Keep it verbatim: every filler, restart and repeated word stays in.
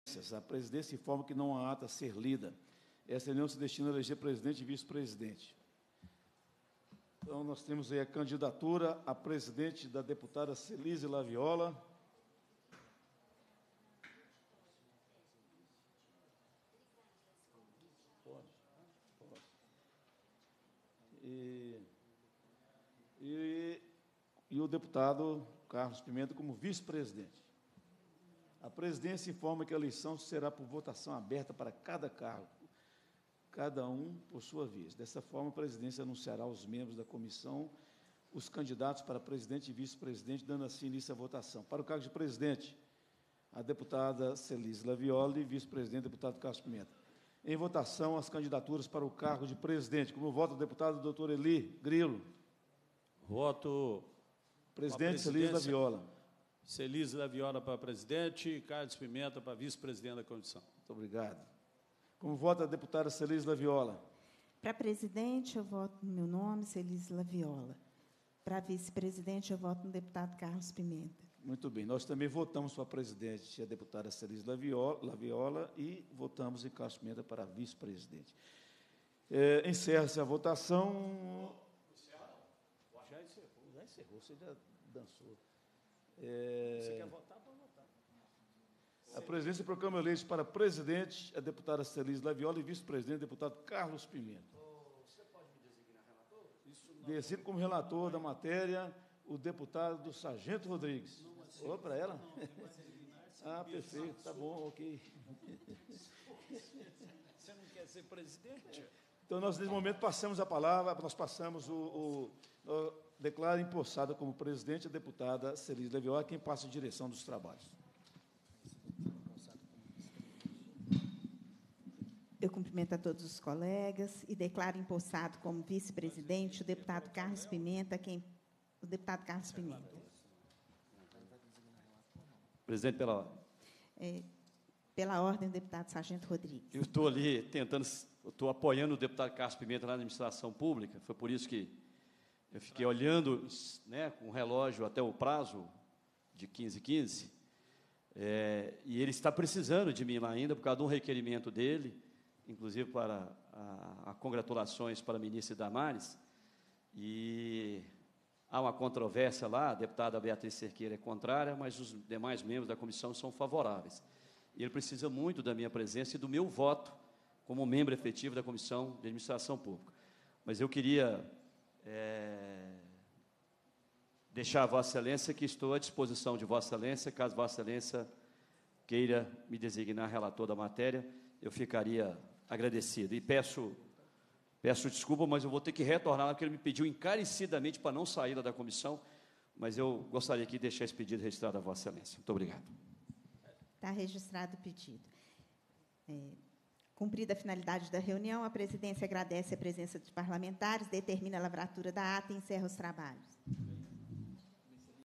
A presidência informa que não há ata a ser lida. Essa reunião se destina a eleger presidente e vice-presidente. Então, nós temos aí a candidatura a presidente da deputada Celise Laviola. Pode, pode. E, e, e o deputado Carlos Pimenta como vice-presidente. A presidência informa que a eleição será por votação aberta para cada cargo, cada um por sua vez. Dessa forma, a presidência anunciará aos membros da comissão os candidatos para presidente e vice-presidente, dando assim início à votação. Para o cargo de presidente, a deputada Celise Laviola e vice-presidente, deputado Carlos Pimenta. Em votação, as candidaturas para o cargo de presidente. Como voto o deputado doutor Eli Grilo. Voto. Presidente Celise Laviola. Celise Laviola para presidente e Carlos Pimenta para vice-presidente da comissão. Muito obrigado. Como vota a deputada Celise Laviola? Para presidente, eu voto no meu nome, Celise Laviola. Para vice-presidente, eu voto no deputado Carlos Pimenta. Muito bem. Nós também votamos para presidente a deputada Celise Laviola, Laviola e votamos em Carlos Pimenta para vice-presidente. É, encerra-se a votação. Já encerrou. Já encerrou, você já dançou. É... Você quer votar, pode votar. A presidência proclama eleitos para presidente a deputada Celise Laviola e vice-presidente o deputado Carlos Pimenta. Você pode me designar relator? Isso não. Designo como relator da matéria o deputado Sargento Rodrigues. Olá para ela. Não, ah, perfeito, tá bom, ok. Você não quer ser presidente? Então, nós, nesse momento, passamos a palavra, nós passamos o... o, o declara empossada como presidente a deputada Celise Laviola, quem passa a direção dos trabalhos. Eu cumprimento a todos os colegas e declaro empossado como vice-presidente o deputado Carlos Pimenta, quem o deputado Carlos Pimenta. Presidente, pela ordem. É, pela ordem, o deputado Sargento Rodrigues. Eu estou ali tentando, estou apoiando o deputado Carlos Pimenta na administração pública, foi por isso que eu fiquei olhando, né, com o relógio até o prazo de quinze e quinze, é, e ele está precisando de mim lá ainda, por causa de um requerimento dele, inclusive para a, a congratulações para a ministra Damares, e há uma controvérsia lá, a deputada Beatriz Cerqueira é contrária, mas os demais membros da comissão são favoráveis. E ele precisa muito da minha presença e do meu voto como membro efetivo da Comissão de Administração Pública. Mas eu queria... É, deixar a Vossa Excelência que estou à disposição de Vossa Excelência, caso Vossa Excelência queira me designar relator da matéria, eu ficaria agradecido. E peço, peço desculpa, mas eu vou ter que retornar lá, porque ele me pediu encarecidamente para não sair da comissão, mas eu gostaria aqui de deixar esse pedido registrado a Vossa Excelência. Muito obrigado. Está registrado o pedido. É... Cumprida a finalidade da reunião, a presidência agradece a presença dos parlamentares, determina a lavratura da ata e encerra os trabalhos.